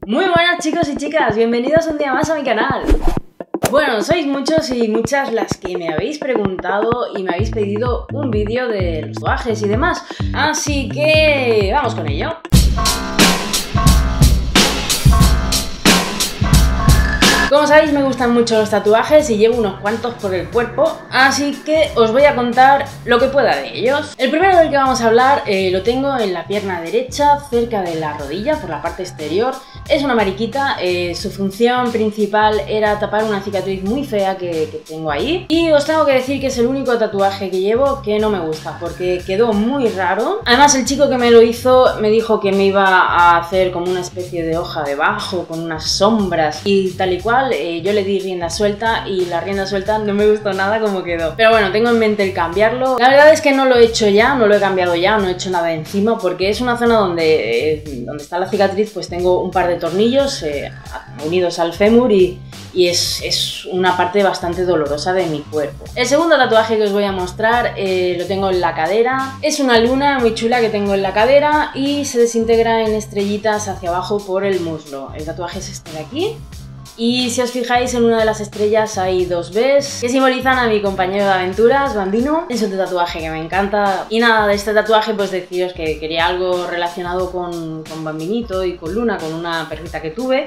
Muy buenas chicos y chicas, bienvenidos un día más a mi canal. Bueno, sois muchos y muchas las que me habéis preguntado y me habéis pedido un vídeo de los tatuajes y demás, así que vamos con ello. Como sabéis, me gustan mucho los tatuajes y llevo unos cuantos por el cuerpo, así que os voy a contar lo que pueda de ellos. El primero del que vamos a hablar lo tengo en la pierna derecha, cerca de la rodilla, por la parte exterior. Es una mariquita, su función principal era tapar una cicatriz muy fea que tengo ahí. Y os tengo que decir que es el único tatuaje que llevo que no me gusta, porque quedó muy raro. Además, el chico que me lo hizo me dijo que me iba a hacer como una especie de hoja debajo, con unas sombras y tal y cual. Yo le di rienda suelta y la rienda suelta no me gustó nada como quedó. Pero bueno, tengo en mente el cambiarlo. La verdad es que no lo he hecho ya, no lo he cambiado ya, no he hecho nada encima, porque es una zona donde está la cicatriz, pues tengo un par de tornillos unidos al fémur y es una parte bastante dolorosa de mi cuerpo. El segundo tatuaje que os voy a mostrar lo tengo en la cadera. Es una luna muy chula que tengo en la cadera y se desintegra en estrellitas hacia abajo por el muslo. El tatuaje es este de aquí. Y si os fijáis, en una de las estrellas hay dos Bs que simbolizan a mi compañero de aventuras, Bambino. Es un tatuaje que me encanta. Y nada, de este tatuaje pues deciros que quería algo relacionado con Bambinito y con Luna, con una perrita que tuve.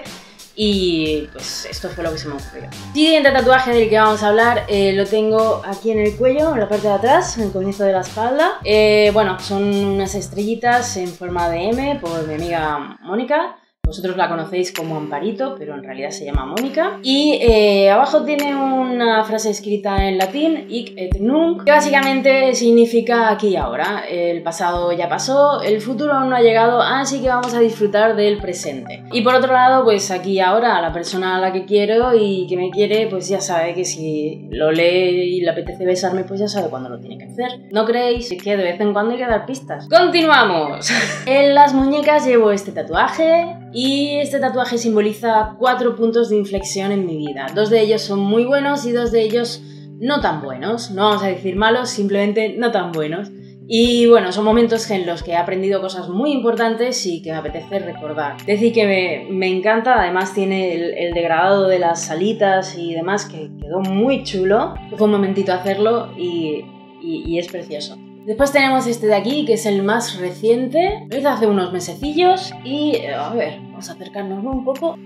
Y pues esto fue lo que se me ocurrió. Siguiente tatuaje del que vamos a hablar lo tengo aquí en el cuello, en la parte de atrás, en el comienzo de la espalda. Bueno, son unas estrellitas en forma de M por mi amiga Mónica. Vosotros la conocéis como Amparito, pero en realidad se llama Mónica. Y abajo tiene una frase escrita en latín, hic et nunc, que básicamente significa aquí y ahora. El pasado ya pasó, el futuro aún no ha llegado, así que vamos a disfrutar del presente. Y por otro lado, pues aquí y ahora, la persona a la que quiero y que me quiere, pues ya sabe que si lo lee y le apetece besarme, pues ya sabe cuándo lo tiene que hacer. ¿No creéis que de vez en cuando hay que dar pistas? ¡Continuamos! En las muñecas llevo este tatuaje. Y este tatuaje simboliza 4 puntos de inflexión en mi vida. 2 de ellos son muy buenos y 2 de ellos no tan buenos. No vamos a decir malos, simplemente no tan buenos. Y bueno, son momentos en los que he aprendido cosas muy importantes y que me apetece recordar. Decir que me encanta, además tiene el degradado de las alitas y demás, que quedó muy chulo. Fue un momentito hacerlo y es precioso. Después tenemos este de aquí, que es el más reciente. Lo hice hace unos mesecillos y, a ver, vamos a acercarnos un poco.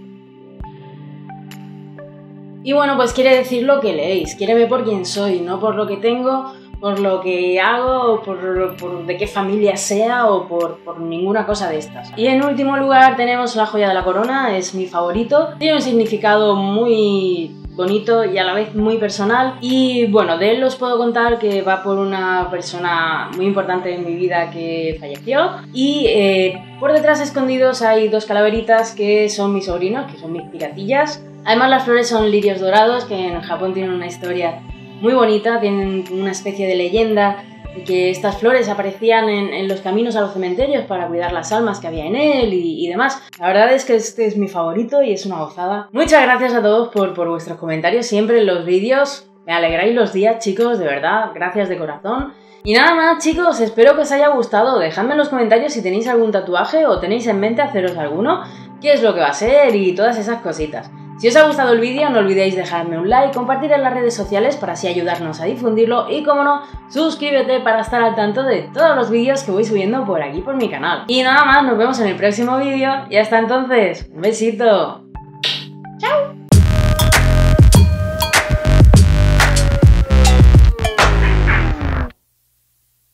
Y bueno, pues quiere decir lo que leéis. Quiéreme por quien soy, no por lo que tengo, por lo que hago, por de qué familia sea o por ninguna cosa de estas. Y en último lugar tenemos la joya de la corona, es mi favorito. Tiene un significado muy bonito y a la vez muy personal, y bueno, de él os puedo contar que va por una persona muy importante en mi vida que falleció, y por detrás escondidos hay 2 calaveritas que son mis sobrinos, que son mis piratillas. Además, las flores son lirios dorados, que en Japón tienen una historia muy bonita, tienen una especie de leyenda de que estas flores aparecían en los caminos a los cementerios para cuidar las almas que había en él y demás. La verdad es que este es mi favorito y es una gozada. Muchas gracias a todos por vuestros comentarios siempre en los vídeos. Me alegráis los días, chicos, de verdad. Gracias de corazón. Y nada más, chicos, espero que os haya gustado. Dejadme en los comentarios si tenéis algún tatuaje o tenéis en mente haceros alguno, qué es lo que va a ser y todas esas cositas. Si os ha gustado el vídeo, no olvidéis dejarme un like, compartir en las redes sociales para así ayudarnos a difundirlo y, como no, suscríbete para estar al tanto de todos los vídeos que voy subiendo por aquí por mi canal. Y nada más, nos vemos en el próximo vídeo y hasta entonces, un besito.